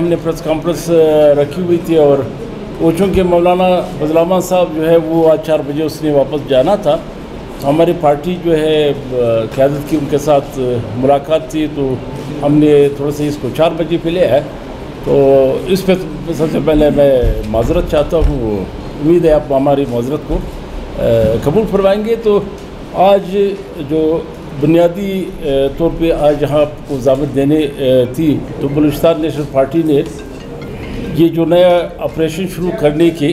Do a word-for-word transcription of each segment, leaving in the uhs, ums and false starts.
हमने press conference रखी हुई थी और वो चूँकि मौलाना फजल रहमान साहब जो है वो आज चार बजे उसने वापस जाना था, तो हमारी पार्टी जो है क़यादत की उनके साथ मुलाकात थी, तो हमने थोड़ा सा इसको चार बजे पे लिया है। तो इस पर सबसे पहले मैं माज़रत चाहता हूँ, उम्मीद है आप हमारी माज़रत को कबूल फरमाएंगे। तो आज जो बुनियादी तौर पे आज यहाँ को ज़ामत देने थी, तो बलूचिस्तान नेशनल पार्टी ने ये जो नया ऑपरेशन शुरू करने के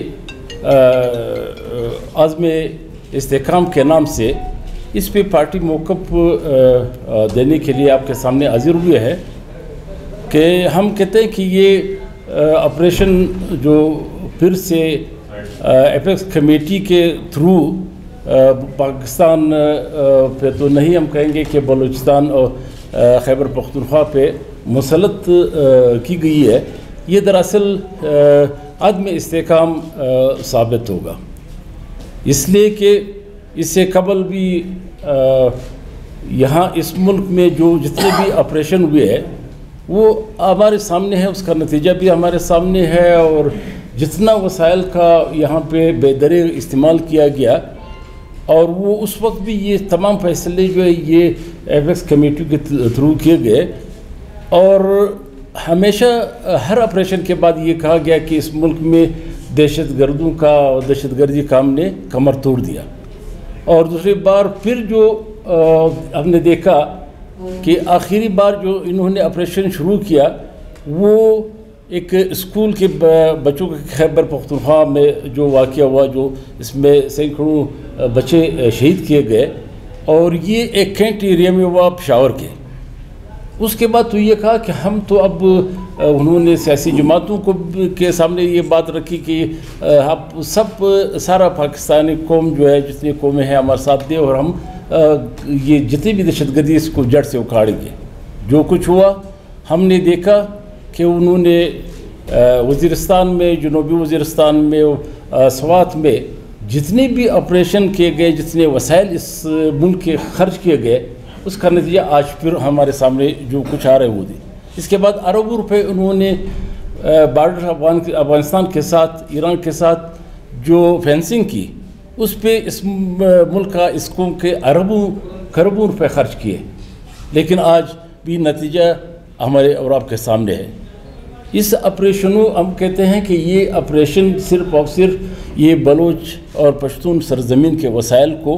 आज़्म इस्तेहकाम के नाम से इस पे पार्टी मौक़िफ़ देने के लिए आपके सामने हाज़िर हुए है कि हम कहते हैं कि ये ऑपरेशन जो फिर से एपेक्स कमेटी के थ्रू पाकिस्तान पे तो नहीं हम कहेंगे कि बलूचिस्तान और खैबर पख्तूनख्वा पे मुसलत की गई है, ये दरअसल अदम इस्तेहकाम साबित होगा। इसलिए कि इससे कबल भी यहाँ इस मुल्क में जो जितने भी ऑपरेशन हुए हैं वो हमारे सामने है, उसका नतीजा भी हमारे सामने है, और जितना वसाइल का यहाँ पे बेदरे इस्तेमाल किया गया और वो उस वक्त भी ये तमाम फैसले जो है ये एपेक्स कमेटी के थ्रू किए गए। और हमेशा हर ऑपरेशन के बाद ये कहा गया कि इस मुल्क में दहशत गर्दों का और दहशत गर्दी काम ने कमर तोड़ दिया। और दूसरी बार फिर जो आ, हमने देखा कि आखिरी बार जो इन्होंने ऑपरेशन शुरू किया वो एक स्कूल के बच्चों के खैबर पख्तूनख्वा में जो वाक़या हुआ, जो इसमें सैकड़ों बच्चे शहीद किए गए, और ये एक कैंट एरिया में हुआ पेशावर के। उसके बाद तो ये कहा कि हम तो अब उन्होंने सियासी जमातों को के सामने ये बात रखी कि आप सब सारा पाकिस्तानी कौम जो है जितनी कौमें हैं हमारे साथ दे और हम ये जितनी भी दहशतगर्दी इसको जड़ से उखाड़ेंगे। जो कुछ हुआ हमने देखा कि उन्होंने वज़ीरिस्तान में, जनूबी वज़ीरिस्तान में, स्वात में जितने भी ऑपरेशन किए गए, जितने वसाइल इस मुल्क के खर्च किए गए, उसका नतीजा आज फिर हमारे सामने जो कुछ आ रहे वो थी। इसके बाद अरबों रुपए उन्होंने बॉर्डर अफगानिस्तान के साथ, ईरान के साथ जो फेंसिंग की, उस पे इस मुल्क का इस कौम के अरबों खरबों रुपए खर्च किए, लेकिन आज भी नतीजा हमारे और आपके सामने है। इस ऑपरेशनों हम कहते हैं कि ये ऑपरेशन सिर्फ़ और सिर्फ ये बलोच और पश्तून सरजमीन के वसाइल को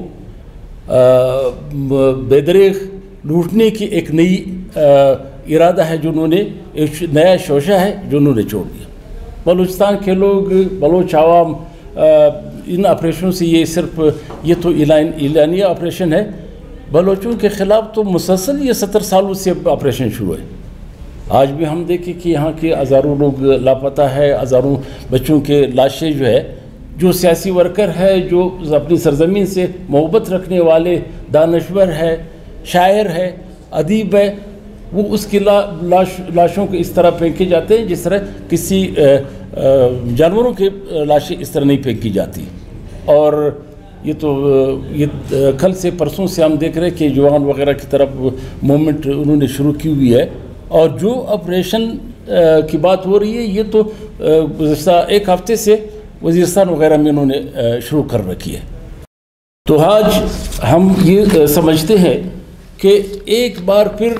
बेदरेग लूटने की एक नई इरादा है जो उन्होंने, एक नया शोशा है जो उन्होंने छोड़ दिया। बलूचिस्तान के लोग, बलोच आवाम इन ऑपरेशनों से ये सिर्फ ये तो इलानिया ऑपरेशन है, बलोचों के ख़िलाफ़ तो मुसलसल ये सत्तर सालों से ऑपरेशन शुरू है। आज भी हम देखें कि यहाँ के हज़ारों लोग लापता है, हज़ारों बच्चों के लाशें जो है, जो सियासी वर्कर है, जो अपनी सरजमीन से मोहब्बत रखने वाले दानश्वर है, शायर है, अदीब है, वो उसकी ला, लाश लाशों को इस तरह फेंके जाते हैं जिस तरह किसी जानवरों के लाशें इस तरह नहीं फेंकी जाती। और ये तो ये कल से परसों से हम देख रहे हैं कि जवान वगैरह की तरफ मूवमेंट उन्होंने शुरू की हुई है। और जो ऑपरेशन की बात हो रही है ये तो गुज़श्ता एक हफ्ते से वज़ीरिस्तान वगैरह में उन्होंने शुरू कर रखी है। तो आज हम ये समझते हैं कि एक बार फिर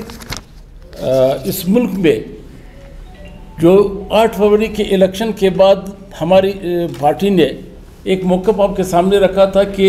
इस मुल्क में जो आठ फरवरी के इलेक्शन के बाद हमारी पार्टी ने एक मौक़िफ़ आपके सामने रखा था कि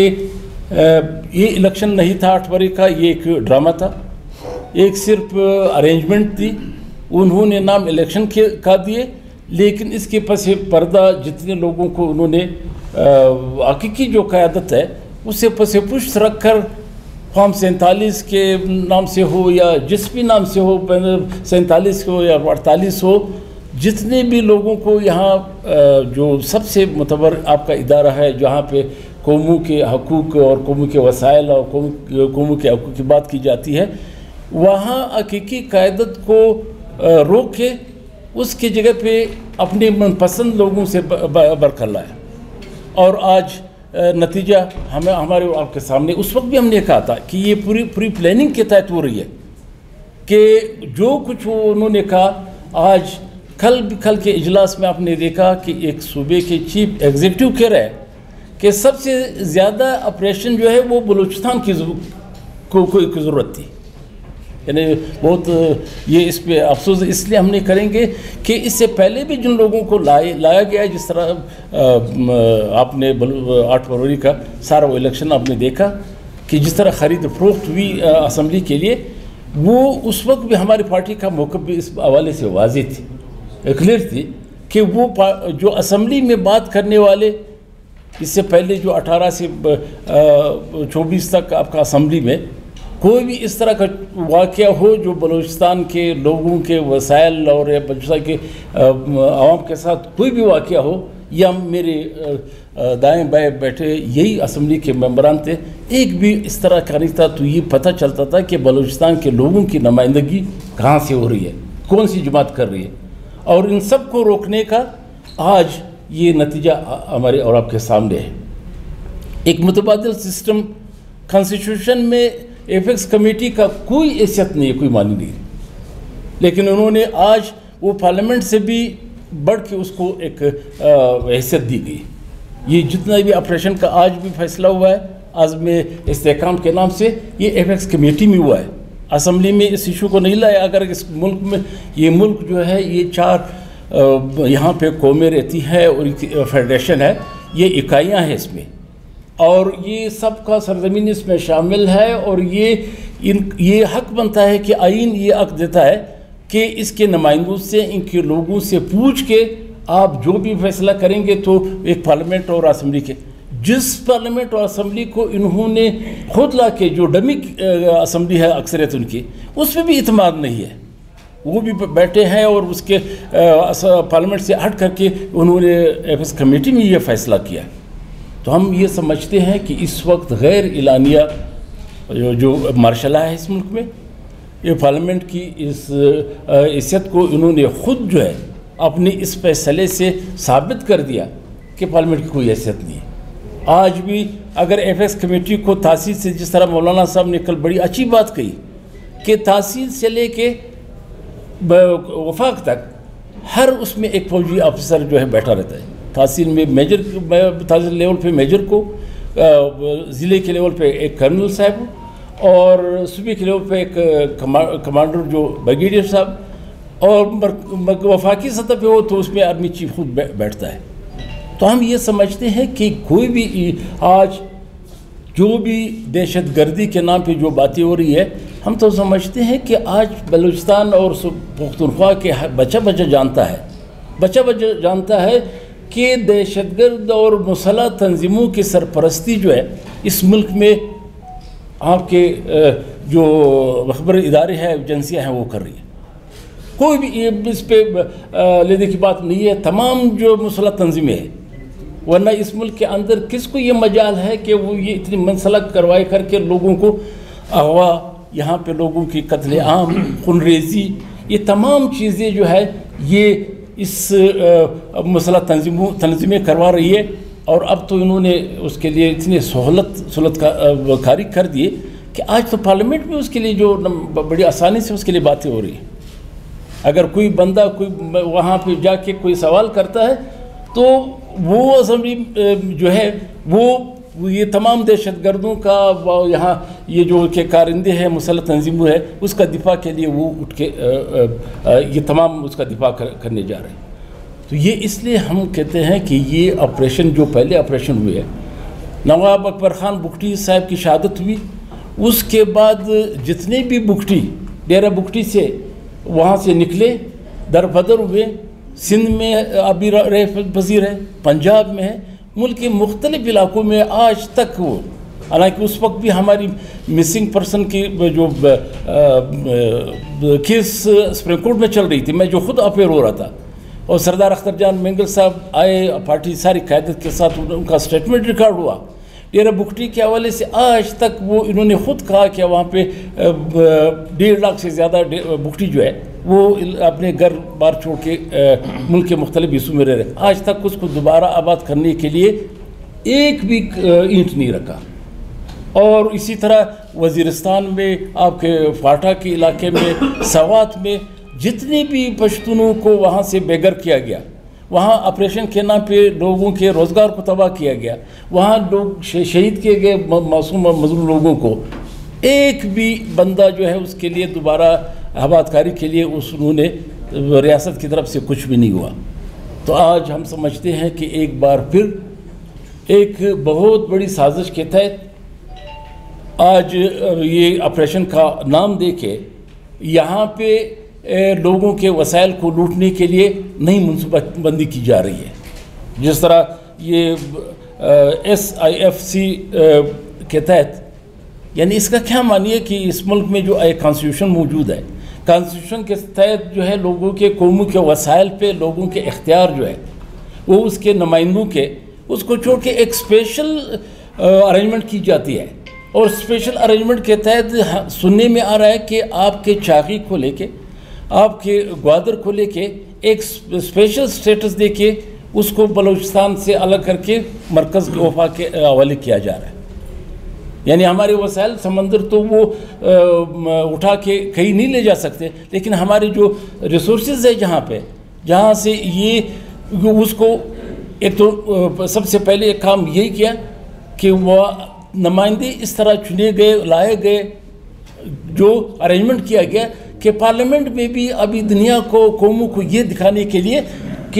ये इलेक्शन नहीं था आठ फरवरी का, ये एक ड्रामा था, एक सिर्फ अरेंजमेंट थी। उन्होंने नाम इलेक्शन के का दिए, लेकिन इसके पसे पर्दा जितने लोगों को उन्होंने हकीकी जो क़यादत है उसे पसे पुष्ट रख कर फॉर्म सैंतालीस के नाम से हो या जिस भी नाम से हो, सैंतालीस हो या अड़तालीस हो, जितने भी लोगों को यहाँ जो सबसे मुतबर आपका इदारा है जहाँ पे कौमों के हकूक़ और कौमों के वसाइल और कौमों के हकूक़ की बात की जाती है, वहाँ हकीकी क़यादत को रोक के उसकी जगह पे अपने मनपसंद लोगों से बरकर लाए। और आज नतीजा हमें हमारे आपके सामने, उस वक्त भी हमने कहा था कि ये पूरी पूरी प्लानिंग के तहत हो रही है कि जो कुछ उन्होंने कहा आज کل کل کے اجلاس میں آپ نے دیکھا کہ ایک صوبے کے چیف ایگزیکٹو کہہ رہے ہیں کہ سب سے زیادہ آپریشن جو ہے وہ بلوچستان کی کو کی ضرورت تھی. یعنی بہت یہ اس پہ افسوس اس لیے ہم نہیں کریں گے کہ اس سے پہلے بھی جن لوگوں کو لائے لایا گیا ہے، جس طرح آپ نے آٹھ فروری کا سارا وہ الیکشن آپ نے دیکھا کہ جس طرح خرید فروخت ہوئی اسمبلی کے لیے، وہ اس وقت بھی ہماری پارٹی کا موقف بھی اس حوالے سے واضح تھی، کلیئر تھی کہ وہ جو اسمبلی میں بات کرنے والے، اس سے پہلے جو اٹھارہ سے چوبیس تک آپ کا اسمبلی میں کوئی بھی اس طرح کا واقعہ ہو جو بلوچستان کے لوگوں کے وسائل اور بلوچستان کے عوام کے ساتھ کوئی بھی واقعہ ہو، یا میرے دائیں بائیں بیٹھے یہی اسمبلی کے ممبران تھے، ایک بھی اس طرح کا نہیں تھا، تو یہ پتہ چلتا تھا کہ بلوچستان کے لوگوں کی نمائندگی کہاں سے ہو رہی ہے، کون سی جماعت کر رہی ہے. اور ان سب کو روکنے کا آج یہ نتیجہ ہمارے اور آپ کے سامنے ہے. ایک متبادل سسٹم کانسٹیٹیوشن میں ایف ایکس کمیٹی کا کوئی حیثیت نہیں ہے، کوئی معنی نہیں ہے، لیکن انہوں نے آج وہ پارلیمنٹ سے بھی بڑھ کے اس کو ایک حیثیت دی گئی. یہ جتنا بھی آپریشن کا آج بھی فیصلہ ہوا ہے عزم استحکام کے نام سے، یہ ایف ایکس کمیٹی میں ہوا ہے. اسمبلی میں اس ایشو کو نہیں لایا. اگر اس ملک میں یہ ملک جو ہے یہ چار یہاں پہ قومیں رہتی ہیں اور فیڈریشن ہے، یہ اکائیاں ہیں اس میں، اور یہ سب کا سرزمین اس میں شامل ہے، اور یہ ان یہ حق بنتا ہے کہ آئین یہ حق دیتا ہے کہ اس کے نمائندوں سے، ان کے لوگوں سے پوچھ کے آپ جو بھی فیصلہ کریں گے تو ایک پارلیمنٹ اور اسمبلی کے جس پارلیمنٹ اور اسمبلی کو انہوں نے خود لا کے جو ڈمی اسمبلی ہے اکثریت ان کی، اس میں بھی اعتماد نہیں ہے. وہ بھی بیٹھے ہیں اور اس کے پارلیمنٹ سے ہٹ کر کے انہوں نے ایف ایس کمیٹی میں یہ فیصلہ کیا. تو ہم یہ سمجھتے ہیں کہ اس وقت غیر اعلانیہ جو مارشل ہے اس ملک میں، یہ پارلیمنٹ کی اس حیثیت کو انہوں نے خود جو ہے اپنے اس فیصلے سے ثابت کر دیا کہ پارلیمنٹ کی کوئی حیثیت نہیں ہے. آج بھی اگر ایف ایس کمیٹی کو تحصیل سے، جس طرح مولانا صاحب نے کل بڑی اچھی بات کہی کہ تحصیل سے لے کے وفاق تک ہر اس میں ایک فوجی آفیسر جو ہے بیٹھا رہتا ہے. تحصیل میں میجر تحصیل لیول پہ میجر کو، ضلع کے لیول پہ ایک کرنل صاحب، اور صوبے کے لیول پہ ایک کمانڈر جو بریگیڈیئر صاحب، اور وفاقی سطح پہ ہو تو اس میں آرمی چیف خود بیٹھتا ہے. تو ہم یہ سمجھتے ہیں کہ کوئی بھی آج جو بھی دہشت گردی کے نام پہ جو باتیں ہو رہی ہے، ہم تو سمجھتے ہیں کہ آج بلوچستان اور پختونخوا کے بچہ بچہ جانتا ہے بچہ بچہ جانتا ہے کہ دہشت گرد اور مسلح تنظیموں کی سرپرستی جو ہے اس ملک میں آپ کے جو خبر ادارے ہیں، ایجنسیاں ہیں، وہ کر رہی ہیں. کوئی بھی اس پہ لینے کی بات نہیں ہے. تمام جو مسلح تنظیمیں ہیں، ورنہ اس ملک کے اندر کس کو یہ مجال ہے کہ وہ یہ اتنی منسلک کروائے کر کے لوگوں کو اغوا، یہاں پہ لوگوں کی قتل عام، خون ریزی، یہ تمام چیزیں جو ہے یہ اس مسلح تنظیموں تنظیمیں کروا رہی ہے. اور اب تو انہوں نے اس کے لیے اتنی سہولت سہولت کاری کر دیے کہ آج تو پارلیمنٹ میں اس کے لیے جو بڑی آسانی سے اس کے لیے باتیں ہو رہی ہیں. اگر کوئی بندہ کوئی وہاں پہ جا کے کوئی سوال کرتا ہے تو وہ اسمبلی جو ہے وہ یہ تمام دہشت گردوں کا یہاں یہ جو کہ کارندے ہیں مسلح تنظیموں ہے اس کا دفاع کے لیے وہ اٹھ کے یہ تمام اس کا دفاع کرنے جا رہے ہیں. تو یہ اس لیے ہم کہتے ہیں کہ یہ آپریشن جو پہلے آپریشن ہوئے ہے، نواب اکبر خان بگٹی صاحب کی شہادت ہوئی، اس کے بعد جتنے بھی بگٹی ڈیرہ بگٹی سے وہاں سے نکلے، در بدر ہوئے، سندھ میں ابھی رہ پذیر ہے، پنجاب میں ہے، ملک کے مختلف علاقوں میں آج تک وہ، حالانکہ اس وقت بھی ہماری مسنگ پرسن کی جو کیس سپریم کورٹ میں چل رہی تھی، میں جو خود افیئر ہو رہا تھا، اور سردار اختر جان مینگل صاحب آئے، پارٹی ساری قیادت کے ساتھ ان کا سٹیٹمنٹ ریکارڈ ہوا. ڈیرہ بگٹی کے حوالے سے آج تک وہ انہوں نے خود کہا کہ وہاں پہ ڈیڑھ لاکھ سے زیادہ بگٹی جو ہے وہ اپنے گھر بار چھوڑ کے ملک کے مختلف حصوں میں رہ رہے. آج تک اس کو دوبارہ آباد کرنے کے لیے ایک بھی اینٹ نہیں رکھا. اور اسی طرح وزیرستان میں، آپ کے فاٹا کے علاقے میں، سوات میں جتنے بھی پشتونوں کو وہاں سے بے گھر کیا گیا، وہاں آپریشن کے نام پہ لوگوں کے روزگار کو تباہ کیا گیا، وہاں لوگ شہید کیے گئے معصوم اور مظلوم لوگوں کو، ایک بھی بندہ جو ہے اس کے لیے دوبارہ آباد کاری کے لیے اس انہوں نے ریاست کی طرف سے کچھ بھی نہیں ہوا۔ تو آج ہم سمجھتے ہیں کہ ایک بار پھر ایک بہت بڑی سازش کے تحت آج یہ آپریشن کا نام دے کے یہاں پہ لوگوں کے وسائل کو لوٹنے کے لیے نئی منصوبہ بندی کی جا رہی ہے۔ جس طرح یہ ایس آئی ایف سی کے تحت، یعنی اس کا کیا معنی ہے کہ اس ملک میں جو ایک کانسٹیٹیوشن موجود ہے، کانسٹیٹیوشن کے تحت جو ہے لوگوں کے قوموں کے وسائل پہ لوگوں کے اختیار جو ہے وہ اس کے نمائندوں کے اس کو چھوڑ کے ایک اسپیشل ارینجمنٹ کی جاتی ہے، اور اسپیشل ارینجمنٹ کے تحت سننے میں آ رہا ہے کہ آپ کے چاغی کو لے کے، آپ کے گوادر کو لے کے ایک اسپیشل سٹیٹس دے کے اس کو بلوچستان سے الگ کر کے مرکز کے وفاق کے حوالے کیا جا رہا ہے۔ یعنی ہمارے وسائل سمندر تو وہ اٹھا کے کہیں نہیں لے جا سکتے، لیکن ہمارے جو ریسورسز ہے جہاں پہ جہاں سے یہ اس کو ایک تو سب سے پہلے ایک کام یہی کیا کہ وہ نمائندے اس طرح چنے گئے، لائے گئے، جو ارینجمنٹ کیا گیا کہ پارلیمنٹ میں بھی ابھی دنیا کو قوموں کو یہ دکھانے کے لیے کہ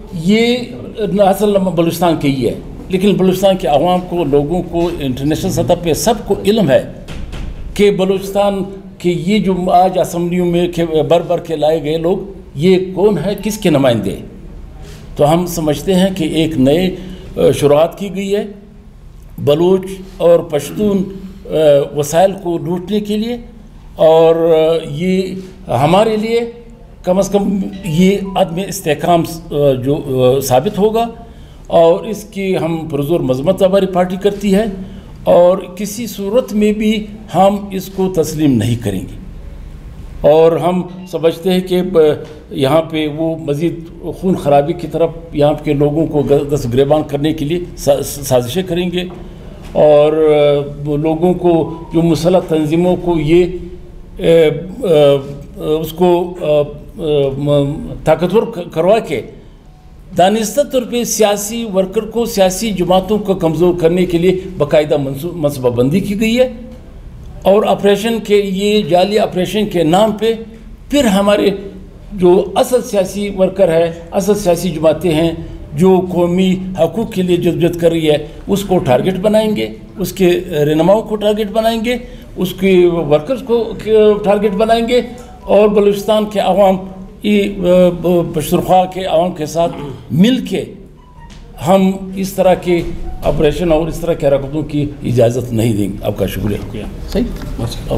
یہ اصل بلوچستان کے ہی ہے، لیکن بلوچستان کے عوام کو، لوگوں کو، انٹرنیشنل سطح پہ سب کو علم ہے کہ بلوچستان کے یہ جو آج اسمبلیوں میں بر بر کے لائے گئے لوگ یہ کون ہے، کس کے نمائندے۔ تو ہم سمجھتے ہیں کہ ایک نئے شروعات کی گئی ہے بلوچ اور پشتون وسائل کو لوٹنے کے لیے، اور یہ ہمارے لیے کم از کم یہ عدم استحکام جو ثابت ہوگا، اور اس کی ہم پرزور مذمت ہماری پارٹی کرتی ہے، اور کسی صورت میں بھی ہم اس کو تسلیم نہیں کریں گے، اور ہم سمجھتے ہیں کہ یہاں پہ وہ مزید خون خرابی کی طرف یہاں کے لوگوں کو دست گریبان کرنے کے لیے سازشیں کریں گے، اور لوگوں کو جو مسلح تنظیموں کو یہ اس کو طاقتور کروا کے دانستہ طور پہ سیاسی ورکر کو، سیاسی جماعتوں کو کمزور کرنے کے لیے باقاعدہ منصوبہ بندی کی گئی ہے، اور آپریشن کے یہ جعلی آپریشن کے نام پہ پھر ہمارے جو اصل سیاسی ورکر ہے، اصل سیاسی جماعتیں ہیں جو قومی حقوق کے لیے جدوجہد کر رہی ہے، اس کو ٹارگٹ بنائیں گے، اس کے رہنماؤں کو ٹارگٹ بنائیں گے، اس کے ورکرز کو ٹارگٹ بنائیں گے، اور بلوچستان کے عوام پشتونخوا کے عوام کے ساتھ مل کے ہم اس طرح کے آپریشن اور اس طرح کے حرکتوں کی اجازت نہیں دیں گے۔ آپ کا شکریہ۔ صحیح۔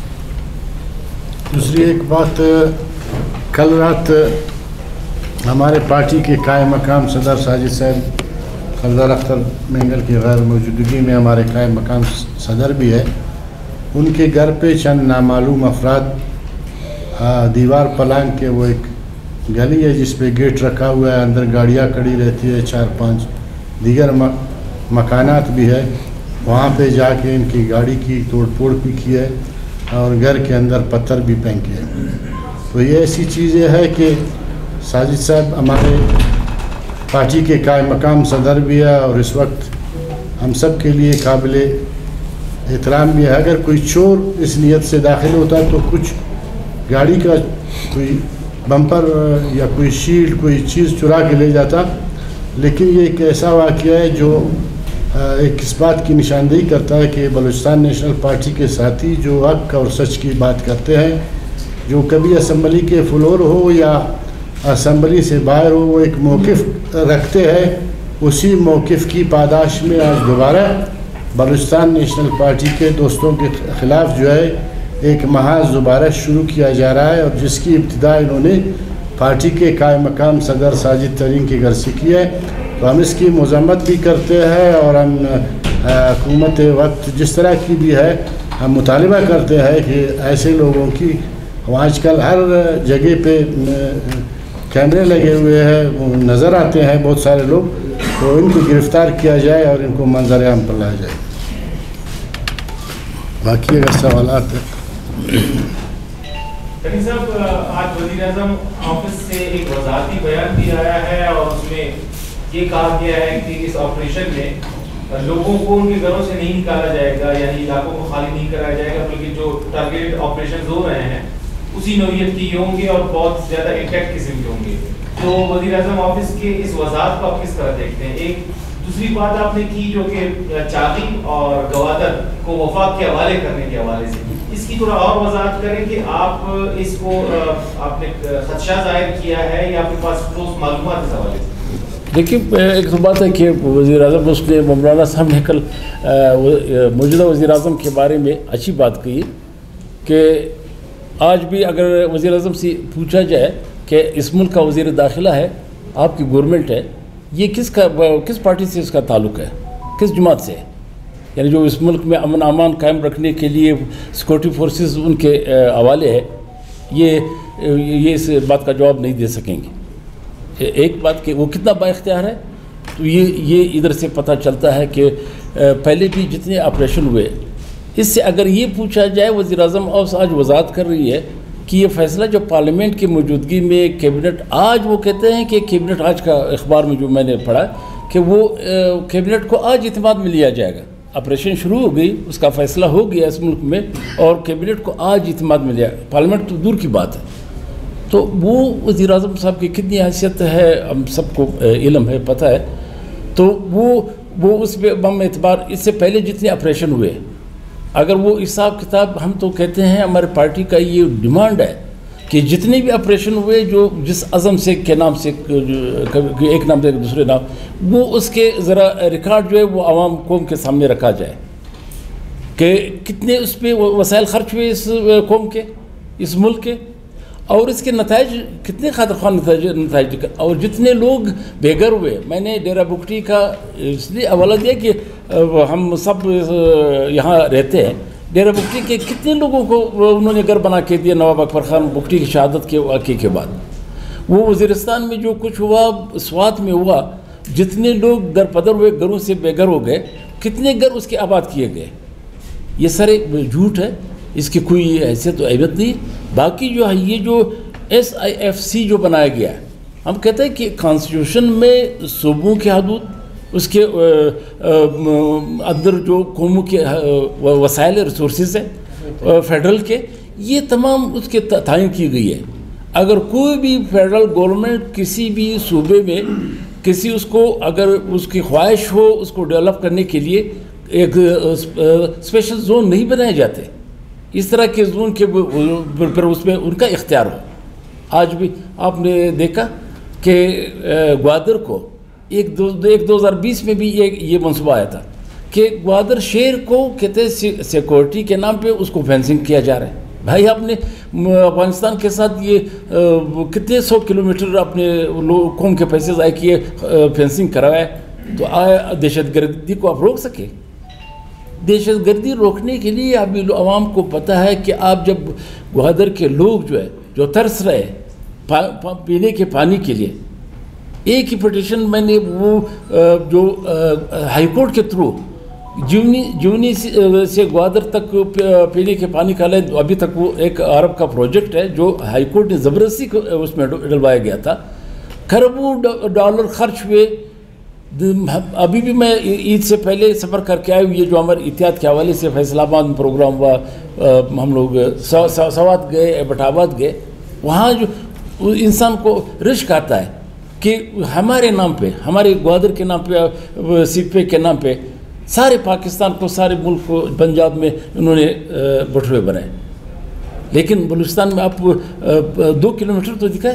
دوسری ایک بات، کل رات ہمارے پارٹی کے قائم مقام صدر ساجد صاحب سردار اختر مینگل کی غیر موجودگی میں ہمارے قائم مقام صدر بھی ہے، ان کے گھر پہ چند نامعلوم افراد دیوار پلانگ کے، وہ ایک گلی ہے جس پہ گیٹ رکھا ہوا ہے، اندر گاڑیاں کھڑی رہتی ہے، چار پانچ دیگر مکانات بھی ہے، وہاں پہ جا کے ان کی گاڑی کی توڑ پھوڑ بھی کی ہے، اور گھر کے اندر پتھر بھی پھینکے ہیں۔ تو یہ ایسی چیزیں ہے کہ ساجد صاحب ہمارے پارٹی کے قائم مقام صدر بھی ہے، اور اس وقت ہم سب کے لیے قابل احترام بھی ہے۔ اگر کوئی چور اس نیت سے داخل ہوتا تو کچھ گاڑی کا کوئی بمپر یا کوئی شیلڈ، کوئی چیز چرا کے لے جاتا، لیکن یہ ایک ایسا واقعہ ہے جو ایک اس بات کی نشاندہی کرتا ہے کہ بلوچستان نیشنل پارٹی کے ساتھی جو حق اور سچ کی بات کرتے ہیں، جو کبھی اسمبلی کے فلور ہو یا اسمبلی سے باہر ہو، وہ ایک موقف رکھتے ہیں، اسی موقف کی پاداش میں آج دوبارہ بلوچستان نیشنل پارٹی کے دوستوں کے خلاف جو ہے ایک محاذ دوبارہ شروع کیا جا رہا ہے، اور جس کی ابتدا انہوں نے پارٹی کے قائم مقام صدر ساجد ترین کے گھر سے کی ہے۔ تو ہم اس کی مذمت بھی کرتے ہیں، اور ہم حکومت وقت جس طرح کی بھی ہے ہم مطالبہ کرتے ہیں کہ ایسے لوگوں کی، آج کل ہر جگہ پہ کیمرے لگے ہوئے ہیں، وہ نظر آتے ہیں بہت سارے لوگ، تو ان کو گرفتار کیا جائے اور ان کو منظر عام پر لایا جائے۔ باقی اگر سوالات ہیں کنی صاحب آج وزیر اعظم آفس سے ایک وضاحتی بیان بھی آیا ہے اور اس میں یہ کہا گیا ہے کہ اس آپریشن میں لوگوں کو ان کے گھروں سے نہیں نکالا جائے گا، یعنی علاقوں کو خالی نہیں کرایا جائے گا، بلکہ جو ٹارگیٹ آپریشن ہو رہے ہیں اسی نوعیت کی ہوں گے اور بہت زیادہ انٹیکٹ قسم کے ہوں گے. تو وزیر اعظم آفس کے اس وضاحت کو آپ کس طرح دیکھتے ہیں؟ ایک دوسری بات آپ نے کی جو کہ چاغی اور گوادر کو وفاق کے حوالے کرنے کے حوالے سے، اس کی تھوڑا اور وضاحت کریں کہ آپ اس کو آپ نے خدشہ ظاہر کیا ہے یا آپ کے پاس ٹھوس معلومات اس حوالے سے؟ دیکھیے ایک تو بات ہے کہ وزیر اعظم اس نے مولانا صاحب نے کل موجودہ وزیر اعظم کے بارے میں اچھی بات کہی کہ آج بھی اگر وزیر اعظم سے پوچھا جائے کہ اس ملک کا وزیر داخلہ ہے، آپ کی گورنمنٹ ہے، یہ کس کا کس پارٹی سے اس کا تعلق ہے، کس جماعت سے ہے، یعنی جو اس ملک میں امن امان قائم رکھنے کے لیے سیکورٹی فورسز ان کے حوالے ہے، یہ یہ اس بات کا جواب نہیں دے سکیں گے. ایک بات کہ وہ کتنا با اختیار ہے، تو یہ یہ ادھر سے پتہ چلتا ہے کہ پہلے بھی جتنے آپریشن ہوئے اس سے اگر یہ پوچھا جائے، وزیر اعظم آج وضاحت کر رہی ہے کہ یہ فیصلہ جو پارلیمنٹ کی موجودگی میں کیبنٹ، آج وہ کہتے ہیں کہ کیبنٹ، آج کا اخبار میں جو میں نے پڑھا کہ وہ کیبنٹ کو آج اعتماد میں لیا جائے گا. آپریشن شروع ہو گئی، اس کا فیصلہ ہو گیا اس ملک میں اور کیبنٹ کو آج اعتماد میں لیا. پارلیمنٹ تو دور کی بات ہے. تو وہ وزیر اعظم صاحب کی کتنی حیثیت ہے ہم سب کو علم ہے، پتہ ہے. تو وہ وہ اس پہ بم اعتبار اس سے پہلے جتنے آپریشن ہوئے، اگر وہ حساب کتاب، ہم تو کہتے ہیں ہمارے پارٹی کا یہ ڈیمانڈ ہے کہ جتنے بھی آپریشن ہوئے جو جس عزم سے کے نام سے ایک نام سے دوسرے نام، وہ اس کے ذرا ریکارڈ جو ہے وہ عوام قوم کے سامنے رکھا جائے کہ کتنے اس پہ وسائل خرچ ہوئے اس قوم کے، اس ملک کے، اور اس کے نتائج کتنے خاطر خواہ نتائج نتائج اور جتنے لوگ بے گھر ہوئے. میں نے ڈیرہ بگٹی کا اس لیے حوالہ دیا کہ ہم سب یہاں رہتے ہیں. ڈیرہ بگٹی کے کتنے لوگوں کو انہوں نے گھر بنا کے دیا نواب اکبر خان بگٹی کی شہادت کے واقعے کے بعد. وہ وزیرستان میں جو کچھ ہوا، سوات میں ہوا، جتنے لوگ در پدر ہوئے، گھروں سے بے گھر ہو گئے، کتنے گھر اس کے آباد کیے گئے. یہ سارے جھوٹ ہے، اس کی کوئی حیثیت و اہمیت نہیں. باقی جو ہے یہ جو ایس آئی ایف سی جو بنایا گیا ہے، ہم کہتے ہیں کہ کانسٹیٹیوشن میں صوبوں کے حدود، اس کے اندر جو قوموں کے وسائل ریسورسز ہیں فیڈرل کے، یہ تمام اس کے تعین کی گئی ہے. اگر کوئی بھی فیڈرل گورنمنٹ کسی بھی صوبے میں کسی اس کو اگر اس کی خواہش ہو اس کو ڈیولپ کرنے کے لیے ایک اسپیشل زون نہیں بنائے جاتے. اس طرح کے زون کے پر اس میں ان کا اختیار ہو. آج بھی آپ نے دیکھا کہ گوادر کو ایک دو ایک دو ہزار بیس میں بھی یہ یہ منصوبہ آیا تھا کہ گوادر شہر کو کہتے سیکورٹی کے نام پہ اس کو فینسنگ کیا جا رہا ہے. بھائی آپ نے افغانستان کے ساتھ یہ کتنے سو کلومیٹر اپنے قوم کے پیسے ضائع کیے، فینسنگ کرایا، تو آیا دہشت گردی کو آپ روک سکے؟ دہشت گردی روکنے کے لیے ابھی عوام کو پتہ ہے کہ آپ جب گوادر کے لوگ جو ہے جو ترس رہے پینے کے پانی کے لیے، ایک ہی پٹیشن میں نے وہ جو ہائی کورٹ کے تھرو جیونی جیونی سے گوادر تک پینے کے پانی کا لائن، ابھی تک وہ ایک عرب کا پروجیکٹ ہے جو ہائی کورٹ نے زبردستی اس میں ڈلوایا گیا تھا. کروڑوں ڈالر خرچ ہوئے. ابھی بھی میں عید سے پہلے سفر کر کے آئے ہوئی، یہ جو ہمارے احتیاط کے حوالے سے فیصل آباد میں پروگرام ہوا، ہم لوگ سوات گئے، بٹ آباد گئے. وہاں جو انسان کو رشک آتا ہے کہ ہمارے نام پہ، ہمارے گوادر کے نام پہ، سپے کے نام پہ سارے پاکستان کو، سارے ملک کو، پنجاب میں انہوں نے بٹوے بنائے. لیکن بلوچستان میں آپ دو کلومیٹر تو دکھائے.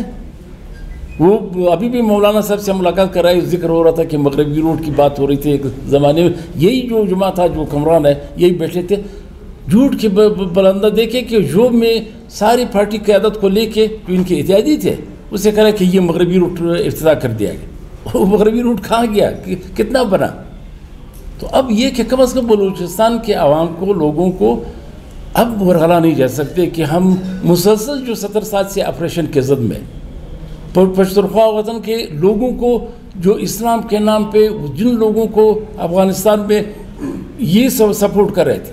وہ ابھی بھی مولانا صاحب سے ملاقات کرائی، ذکر ہو رہا تھا کہ مغربی روڈ کی بات ہو رہی تھی. ایک زمانے میں یہی جو جماعت تھا، جو حکمران ہے، یہی بیٹھے تھے جھوٹ کے بلندہ دیکھے کہ جو میں ساری پارٹی قیادت کو لے کے جو ان کے اتحادی تھے، اسے کہا کہ یہ مغربی روٹ افتتاح کر دیا گیا. وہ مغربی روٹ کہاں گیا، کتنا بنا؟ تو اب یہ کہ کم از کم بلوچستان کے عوام کو، لوگوں کو اب ورغلا نہیں جا سکتے کہ ہم مسلسل جو ستر سال سے آپریشن کے زد میں پشتونخوا وطن کے لوگوں کو، جو اسلام کے نام پہ جن لوگوں کو افغانستان میں یہ سب سپورٹ کر رہے تھے،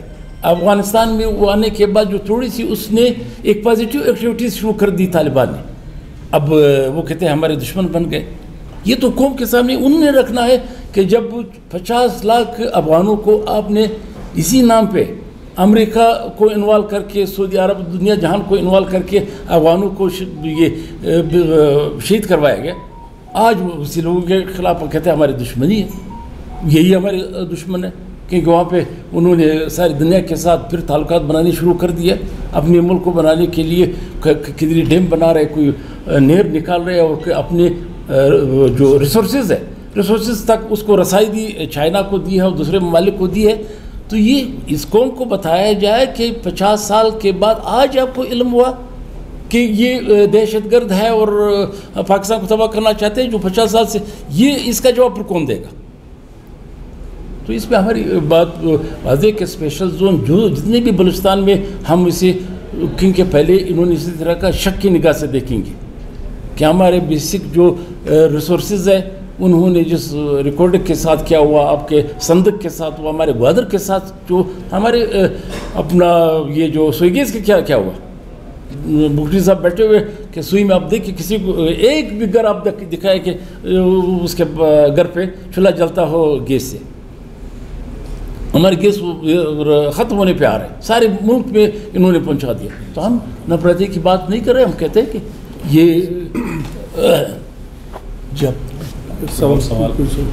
افغانستان میں وہ آنے کے بعد جو تھوڑی سی اس نے ایک پازیٹیو ایکٹیویٹیز شروع کر دی طالبان نے، اب وہ کہتے ہیں ہمارے دشمن بن گئے. یہ تو قوم کے سامنے انہوں نے رکھنا ہے کہ جب پچاس لاکھ افغانوں کو آپ نے اسی نام پہ امریکہ کو انوالو کر کے، سعودی عرب، دنیا جہان کو انوالو کر کے افغانوں کو یہ شہید کروایا گیا. آج اسی لوگوں کے خلاف کہتے ہیں ہماری دشمنی ہے، یہی ہمارے دشمن ہے، کیونکہ وہاں پہ انہوں نے ساری دنیا کے ساتھ پھر تعلقات بنانے شروع کر دیا. اپنے ملک کو بنانے کے لیے کتنی ڈیم بنا رہے، کوئی نہر نکال رہے، اور اپنے جو ریسورسز ہے ریسورسز تک اس کو رسائی دی، چائنا کو دی ہے اور دوسرے ممالک کو دی ہے. تو یہ اس قوم کو بتایا جائے کہ پچاس سال کے بعد آج آپ کو علم ہوا کہ یہ دہشت گرد ہے اور پاکستان کو تباہ کرنا چاہتے ہیں، جو پچاس سال سے، یہ اس کا جواب پر کون دے گا؟ تو اس پہ ہماری بات واضح کہ اسپیشل زون جو جتنے بھی بلوچستان میں ہم اسے، کیونکہ پہلے انہوں نے اسی طرح کا شک کی نگاہ سے دیکھیں گے کہ ہمارے بیسک جو ریسورسز ہے انہوں نے جس ریکارڈنگ کے ساتھ کیا ہوا، آپ کے صندوق کے ساتھ ہوا، ہمارے گوادر کے ساتھ جو ہمارے اپنا یہ جو سوئی گیس کے کیا کیا ہوا. بکٹی صاحب بیٹھے ہوئے کہ سوئی میں آپ دیکھیں کسی کو ایک بھی گھر آپ دکھائے کہ اس کے گھر پہ چولہا جلتا ہو گیس سے. ہمارے گیس ختم ہونے پہ آ رہے ہیں، سارے ملک میں انہوں نے پہنچا دیا. تو ہم نفرتی کی بات نہیں کر رہے، ہم کہتے ہیں کہ یہ جب سوال سوال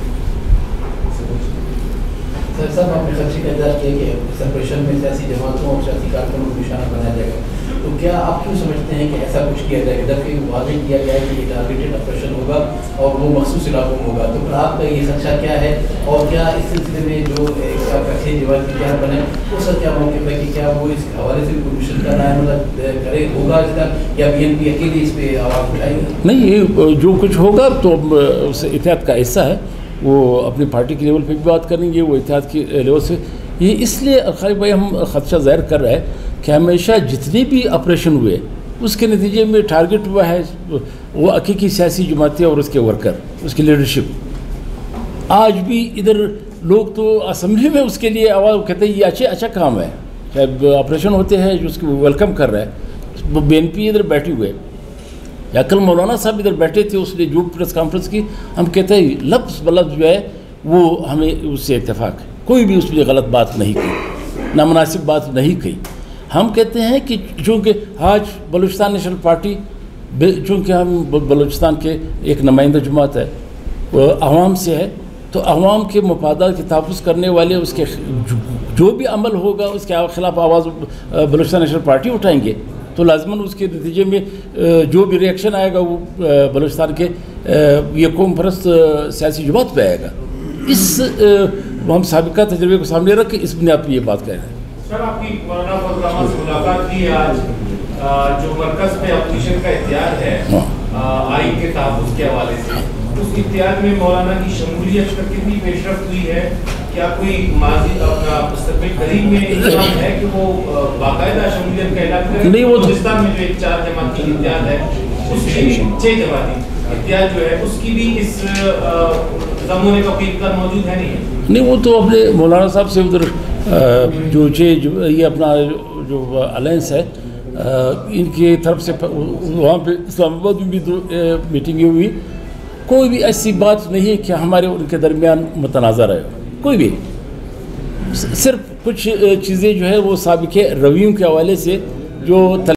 سر صاحب آپ نے خدشے کا اظہار کیا کہ سپریشن میں سیاسی جماعتوں اور سیاسی کارکنوں کو نشانہ بنایا جائے گا، تو کیا آپ کیوں سمجھتے ہیں کہ ایسا کچھ کیا جائے گا؟ جبکہ واضح کیا گیا ہے کہ یہ ٹارگیٹڈ آپریشن ہوگا اور وہ مخصوص علاقوں میں ہوگا، تو پھر آپ کا یہ خدشہ کیا ہے؟ اور کیا اس سلسلے میں جو آپ کا چھ جوان کی کیا بنے اس کا کیا موقف ہے کہ کیا وہ اس حوالے سے بھی کوشش کر رہا ہے، مطلب کرے ہوگا اس کا، یا بی این پی اکیلی اس پہ آواز اٹھائے گا؟ نہیں، یہ جو کچھ ہوگا تو اس اتحاد کا حصہ ہے، وہ اپنی پارٹی کے لیول پہ بھی بات کریں گے، وہ اتحاد کی لیول سے. یہ اس لیے خالد بھائی ہم خدشہ ظاہر کر رہے ہیں کہ ہمیشہ جتنے بھی آپریشن ہوئے اس کے نتیجے میں ٹارگٹ ہوا ہے وہ حقیقی سیاسی جماعتیں اور اس کے ورکر، اس کی لیڈرشپ. آج بھی ادھر لوگ تو اسمبلی میں اس کے لیے آواز کہتے ہیں یہ اچھے اچھا کام ہے، چاہے آپریشن ہوتے ہیں جو اس کو ویلکم کر رہا ہے. وہ بی این پی ادھر بیٹھے ہوئے، یا کل مولانا صاحب ادھر بیٹھے تھے، اس نے جو پریس کانفرنس کی، ہم کہتے ہیں لفظ بلفظ جو ہے وہ ہمیں اس سے اتفاق ہے، کوئی بھی اس میں غلط بات نہیں کی، نامناسب بات نہیں کی. ہم کہتے ہیں کہ چونکہ آج بلوچستان نیشنل پارٹی، چونکہ ہم بلوچستان کے ایک نمائندہ جماعت ہے، وہ عوام سے ہے، تو عوام کے مفادات کے تحفظ کرنے والے اس کے جو بھی عمل ہوگا اس کے خلاف آواز بلوچستان نیشنل پارٹی اٹھائیں گے. تو لازماً اس کے نتیجے میں جو بھی ریئیکشن آئے گا وہ بلوچستان کے یہ قوم پرست سیاسی جماعت پہ آئے گا. اس ہم سابقہ تجربے کو سامنے رکھ کے اس بنیاد پہ یہ بات کہہ رہے ہیں. سر آپ کی مولانا فضل احمد سے ملاقات کی آج، جو مرکز میں اپوزیشن کا اتحاد ہے آئین کے تحفظ کے حوالے سے، اس اتحاد میں مولانا کی شمولیت پر کتنی پیش رفت ہوئی ہے؟ کیا کوئی ماضی اپنا مستقبل قریب میں انتظام ہے کہ وہ باقاعدہ شمولیت کا اعلان کرے؟ نہیں، وہ بلوچستان میں جو ایک چار جماعتی اتحاد ہے، اس کی چھ جماعتی اتحاد جو ہے اس کی بھی اس ضم ہونے کا کوئی امکان موجود ہے نہیں ہے؟ نہیں، وہ تو اپنے مولانا صاحب سے ادھر جو یہ اپنا جو الائنس ہے ان کی طرف سے وہاں پہ اسلام آباد میں بھی دو میٹنگیں ہوئی. کوئی بھی ایسی بات نہیں ہے کہ ہمارے ان کے درمیان متنازع رہے، کوئی بھی. صرف کچھ چیزیں جو ہے وہ سابقہ رویوں کے حوالے سے جو